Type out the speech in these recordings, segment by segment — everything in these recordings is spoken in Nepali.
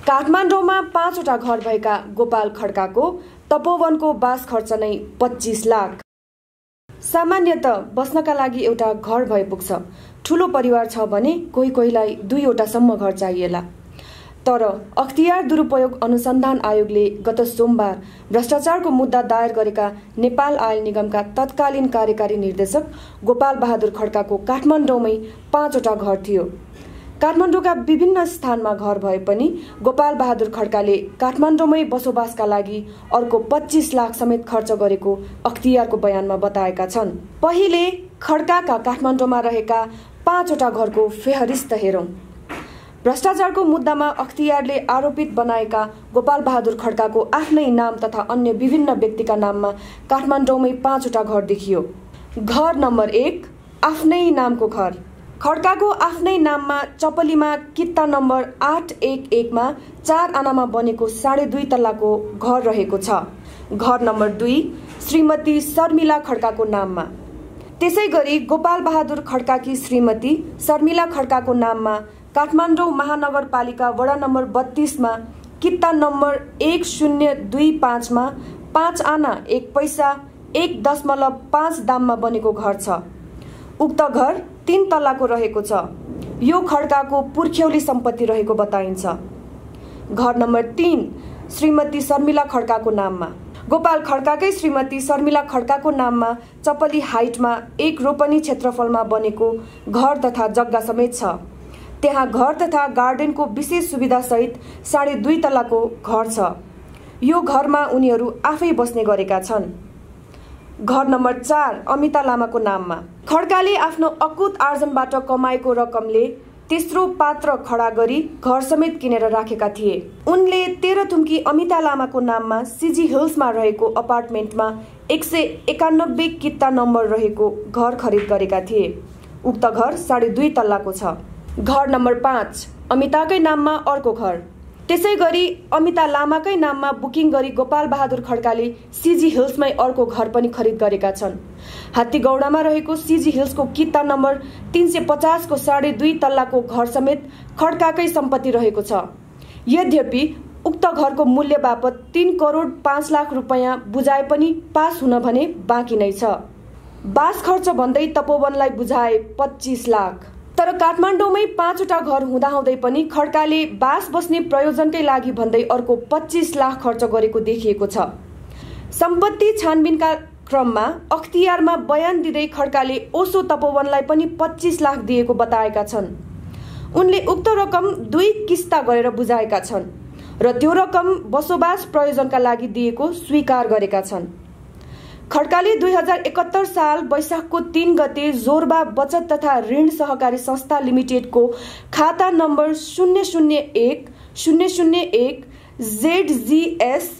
काठमाडौँमा 5वटा घर भएका गोपाल खड्काको तपोवनको बास खर्च नै 25 लाख। सामान्यतः बस्नका लागि एउटा घर भए पुग्छ। ठूलो परिवार छ भने कोहीलाई 2वटासम्म घर चाहिएला। तर अख्तियार दुरुपयोग अनुसन्धान आयोगले गत सोमबार भ्रष्टाचारको मुद्दा दायर गरेका नेपाल आयल निगमका तत्कालीन कार्यकारी निर्देशक गोपाल बहादुर खड्काको काठमाडौँमै 5वटा घर थियो। काठमाडौँका विभिन्न स्थानमा घर भए पनि गोपाल बहादुर खड्काले काठमाडौँमै बसोबासका लागि अर्को 25 लाख समेत खर्च गरेको अख्तियारको बयानमा बताएका छन्। पहिले खड्काका काठमाडौँमा रहेका 5वटा घरको फेहरिस्त हेरौं। भ्रष्टाचारको मुद्दामा अख्तियारले आरोपित बनाएका गोपाल बहादुर खड्काको आफ्नै नाम तथा अन्य विभिन्न व्यक्तिका नाममा काठमाडौँमै 5वटा घर देखियो। घर नम्बर 1 आफ्नै नामको घर। खड्काको आफ्नै नाममा चपलीमा कित्ता नम्बर 811 मा 4 आनामा बनेको 2.5 तल्लाको घर रहेको छ। घर नम्बर 2 श्रीमती शर्मिला खड्काको नाममा। त्यसैगरी गोपाल बहादुर खड्काकी श्रीमती शर्मिला खड्काको नाममा काठमाडौँ महानगरपालिका वडा नम्बर 32 मा कित्ता नम्बर 1025 मा 5 आना 1 पैसा 1.5 दाममा बनेको घर छ। उक्त घर 3 तल्लाको रहेको छ। यो खड्काको पुर्ख्यौली सम्पत्ति रहेको बताइन्छ। घर नम्बर 3 श्रीमती शर्मिला खड्काको नाममा। गोपाल खड्काकै श्रीमती शर्मिला खड्काको नाममा चपली हाइटमा 1 रोपनी क्षेत्रफलमा बनेको घर तथा जग्गा समेत छ। त्यहाँ घर तथा गार्डनको विशेष सुविधा सहित 2.5 तल्लाको घर छ। यो घरमा उनीहरू आफै बस्ने गरेका छन्। घर नम्बर 4 अमिता लामाको नाममा। खड्काले आफ्नो अकुत आर्जनबाट कमाएको रकमले तेस्रो पात्र खडा गरी घर समेत किनेर राखेका थिए। उनले 13 थुम्की अमिता लामाको नाममा सीजी हिल्समा रहेको अपार्टमेन्टमा 191 कित्ता नम्बर रहेको घर खरिद गरेका थिए। उक्त घर 2.5 तल्लाको छ। घर नम्बर 5 अमिताकै नाममा अर्को घर। त्यसैगरी अमिता लामाकै नाममा बुकिङ गरी गोपाल बहादुर खड्काले सीजी हिल्समै अर्को घर पनि खरिद गरेका छन्। हात्तीगौडामा रहेको सीजी हिल्सको कित्ता नम्बर 350 को 2.5 तल्लाको घर समेत खड्काकै सम्पत्ति रहेको छ। यद्यपि उक्त घरको मूल्य बापत 3 करोड 5 लाख रुपैयाँ बुझाए पनि पास हुन भने बाँकी नै छ। बास खर्च भन्दै तपोवनलाई बुझाए 25 लाख। तर काठमाडौँमै 5वटा घर हुँदाहुँदै पनि खड्काले बास बस्ने प्रयोजनकै लागि भन्दै अर्को 25 लाख खर्च गरेको देखिएको छ। सम्पत्ति छानबिनका क्रममा अख्तियारमा बयान दिँदै खड्काले ओसो तपोवनलाई पनि 25 लाख दिएको बताएका छन्। उनले उक्त रकम 2 किस्ता गरेर बुझाएका छन् र त्यो रकम बसोबास प्रयोजनका लागि दिएको स्वीकार गरेका छन्। खड्काले 2071 साल वैशाखको 3 गते जोरबा बचत तथा ऋण सहकारी संस्था लिमिटेडको खाता नम्बर 001-001 ZGS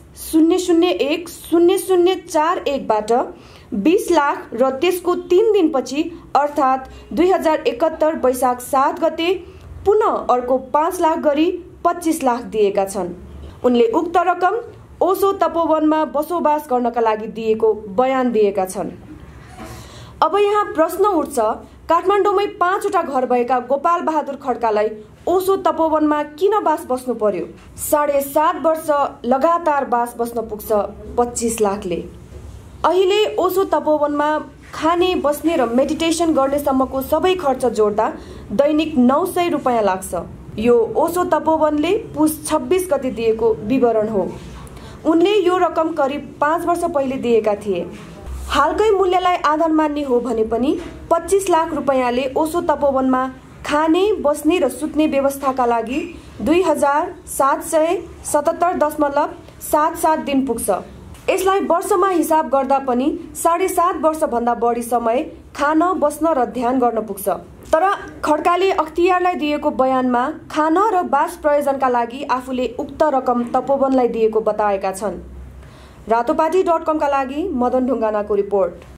001-0041 बाट 20 लाख र त्यसको 3 दिनपछि अर्थात् 2071 वैशाख 7 गते पुनः अर्को 5 लाख गरी 25 लाख दिएका छन्। उनले उक्त रकम ओसो तपोवनमा बसोबास गर्नका लागि दिएको बयान दिएका छन्। अब यहाँ प्रश्न उठ्छ, काठमाडौँमै 5वटा घर भएका गोपाल बहादुर खड्कालाई ओसो तपोवनमा किन बास बस्नु पर्यो? 7.5 वर्ष लगातार बास बस्न पुग्छ 25 लाखले। अहिले ओसो तपोवनमा खाने, बस्ने र मेडिटेसन गर्नेसम्मको सबै खर्च जोड्दा दैनिक 900 रुपैयाँ लाग्छ। यो ओसो तपोवनले पुस 26 गते दिएको विवरण हो। उनले यो रकम करिब 5 वर्ष पहिले दिएका थिए। हालकै मूल्यलाई आधार मान्ने हो भने पनि 25 लाख रुपैयाँले ओसो तपोवनमा खाने, बस्ने र सुत्ने व्यवस्थाका लागि 2777.77 दिन पुग्छ। यसलाई वर्षमा हिसाब गर्दा पनि 7.5 वर्षभन्दा बढी समय खान, बस्न र ध्यान गर्न पुग्छ। तर खड्काले अख्तियारलाई दिएको बयानमा खान र बास प्रयोजनका लागि आफूले उक्त रकम तपोवनलाई दिएको बताएका छन्। रातोपाटी.com का लागि मदन ढुङ्गानाको रिपोर्ट।